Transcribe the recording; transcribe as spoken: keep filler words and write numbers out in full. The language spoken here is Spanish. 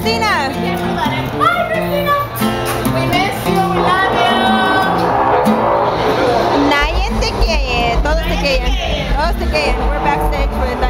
Cristina! Hi, Cristina! We miss you, we love you! Nadie te quiere, todos te quieren. Todos te quieren. We're backstage with